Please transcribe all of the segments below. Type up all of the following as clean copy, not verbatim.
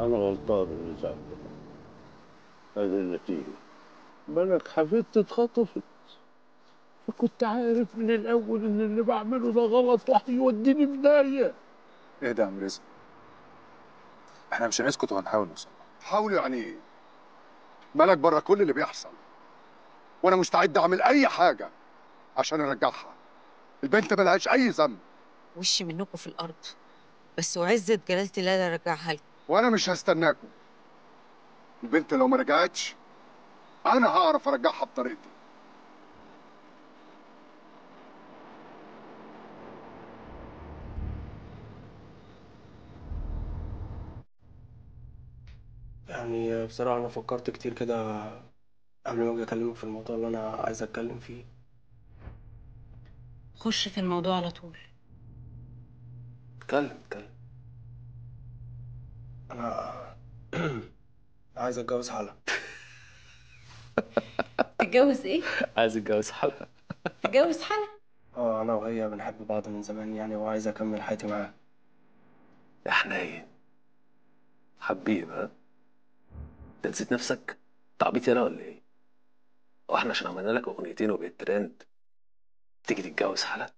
انا غلطان اللي زعلت. هذه النتيجة. بالك حفيدتي اتخطفت، فكنت عارف من الاول ان اللي بعمله ده غلط وهيوديني في داهية. اهدى يا عم رزق، احنا مش هنسكت وهنحاول نوصل. حاولوا يعني ايه؟ بالك بره كل اللي بيحصل، وانا مستعد اعمل اي حاجه عشان ارجعها. البنت ملهاش اي ذنب. وشي منكم في الارض، بس وعزة جلالة الله لا ارجعها لكم. وانا مش هستناكم. البنت لو ما رجعتش انا هعرف ارجعها بطريقتي. يعني بصراحة أنا فكرت كتير كده قبل ما أجي أكلمك في الموضوع اللي أنا عايز أتكلم فيه. خش في الموضوع على طول. اتكلم. أنا عايز أتجوز حلا. تتجوز ايه؟ عايز أتجوز حلا. تتجوز حلا؟ أنا وهي بنحب بعض من زمان يعني، وعايز أكمل حياتي معاها. يا حنين، حبيب ها؟ انت نسيت نفسك؟ انت عبيط يالا ولا ايه؟ هو احنا عشان عملنا لك اغنيتين وبقيت ترند تيجي تتجوز حلا؟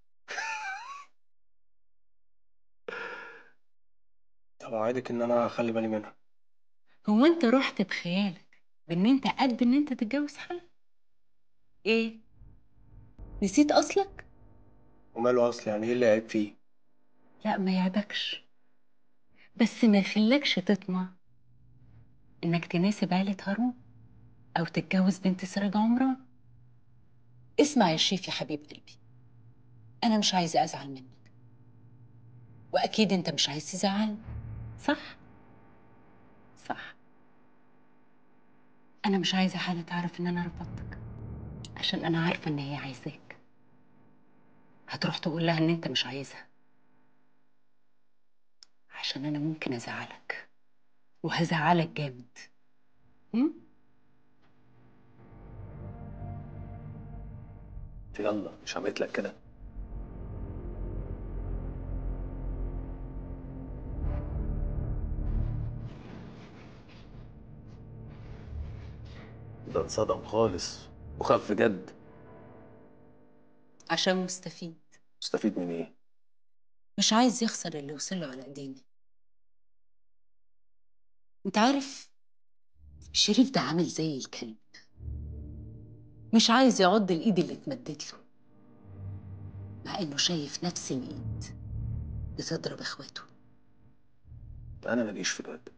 طب أوعدك إن أنا هخلي بالي منها. هو انت رحت بخيالك بان انت قد ان انت تتجوز حلا؟ ايه؟ نسيت اصلك؟ وماله أصل، يعني إيه اللي عيب فيه؟ لا ما يعبكش، بس ما يخلكش تطمع انك تناسب عيلة هارون او تتجوز بنت سراج عمران. اسمع يا شريف يا حبيب قلبي، انا مش عايزه ازعل منك، واكيد انت مش عايز تزعلني، صح؟ صح. انا مش عايزه حاله تعرف ان انا رفضتك، عشان انا عارفه ان هي عايزاك. هتروح تقول لها ان انت مش عايزها، عشان انا ممكن ازعلك، وهزعلك جامد. م? يلا مش عملت لك كده؟ ده انصدم خالص وخاف بجد. عشان مستفيد. مستفيد من ايه؟ مش عايز يخسر اللي وصل له على ايدينا. انت عارف شريف ده عامل زي الكلب، مش عايز يعض الايد اللي اتمدت له، مع انه شايف نفس الايد بتضرب اخواته. انا ماليش في الواد.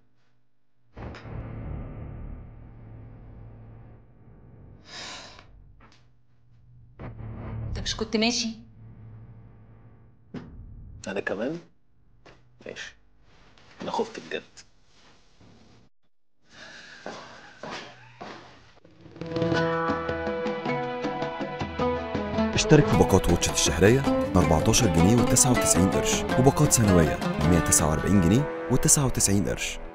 انت مش كنت ماشي؟ انا كمان ماشي. انا خفت بجد. اشترك في باقات واتشت الشهرية ب 14 جنيه و99 قرش، وباقات سنوية ب 149 جنيه و99 قرش.